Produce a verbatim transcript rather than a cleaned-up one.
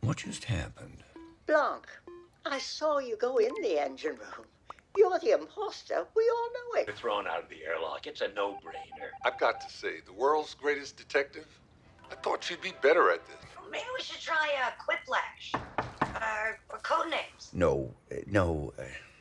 What just happened? Blanc, I saw you go in the engine room. You're the imposter. We all know it. You're thrown out of the airlock. It's a no-brainer. I've got to say, the world's greatest detective? I thought she'd be better at this. Maybe we should try uh, Quiplash. Or, or Codenames. No, uh, no. Uh,